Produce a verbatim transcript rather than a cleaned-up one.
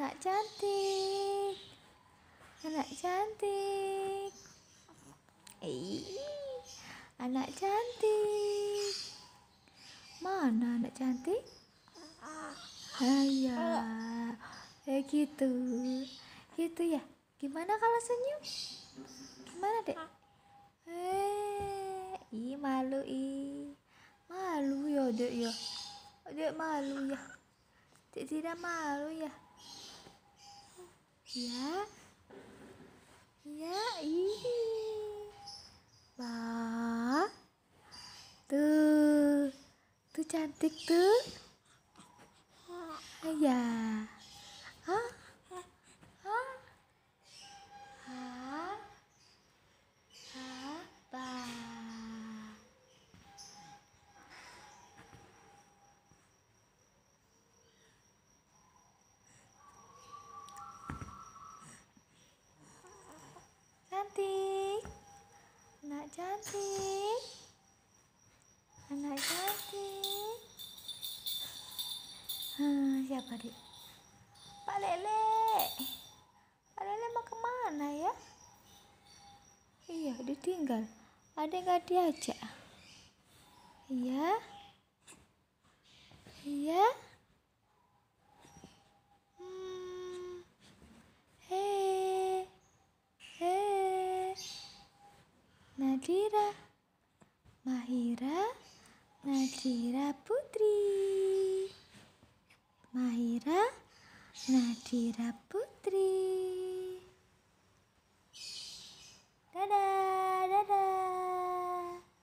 Anak cantik, anak cantik, Ih, anak cantik. Mana anak cantik? Iya, kayak gitu, gitu ya. Gimana kalau senyum? Gimana dek? Eh, ih malu ih, malu ya dek ya, dek malu ya, dek tidak malu ya. Ya, ya, ih, wah, tuh, tuh cantik tuh, ya, hah, hah, hah, apa? Cantik, anak cantik, anak cantik. Hmm, siapa dek? Pak Lele, Pak Lele mau kemana ya? Iya, ditinggal. Ada nggak diajak? Iya, iya. Hmm. Hei, hei. Nadira, Mahira, Nadira Putri. Mahira, Nadira Putri.